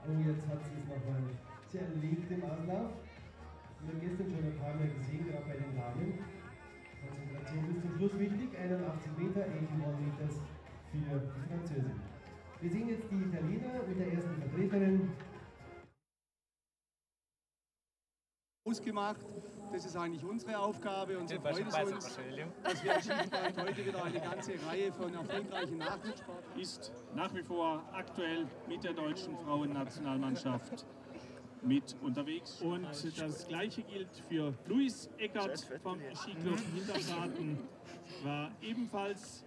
Oh, jetzt hat sie es nochmal zerlegt im Anlauf. Wir haben gestern schon ein paar Mal gesehen, gerade bei den Damen. Konzentration bis zum Schluss wichtig. 81 Meter, 81 Meters für die Französin. Wir sehen jetzt die Italiener mit der ersten Vertreterin. Ausgemacht. Das ist eigentlich unsere Aufgabe. Und so freut es uns, dass wir am Skisprung heute wieder eine ganze Reihe von erfolgreichen Nachwuchssportlern ist nach wie vor aktuell mit der deutschen Frauennationalmannschaft mit unterwegs. Und das Gleiche gilt für Luis Eckert vom Skiclub Hintergarten, war ebenfalls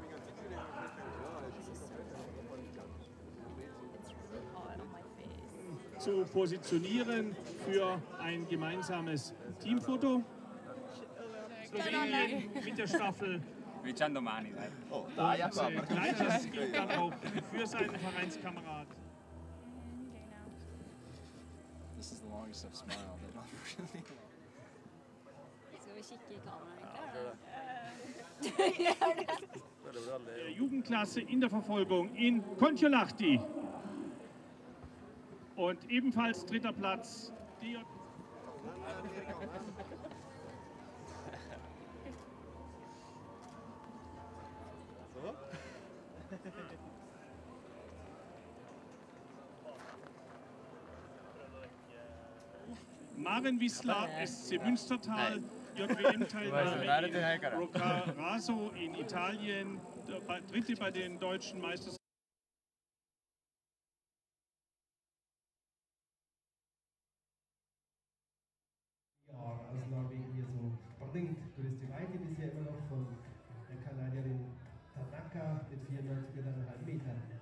zu positionieren für ein gemeinsames Teamfoto. Slowenien mit der Staffel. Gleiches gilt dann auch für seinen Vereinskameraden. This is the longest I've smiled, unfortunately. Skal vi kikke i kameraet? Der Jugendklasse in der Verfolgung in Kontiolahti. Und ebenfalls dritter Platz. Maren Wislar, SC Münstertal, JWM-Teilnehmer Roccaraso in Italien, dritte bei den deutschen Meisterschaften. Aus Norwegen hier so bringt. Größte Weite bisher immer noch von der Kanadierin Tanaka mit 94,5 Metern.